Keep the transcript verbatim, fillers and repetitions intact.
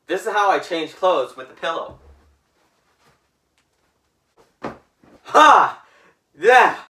This is how I change clothes with the pillow. Ha! Yeah!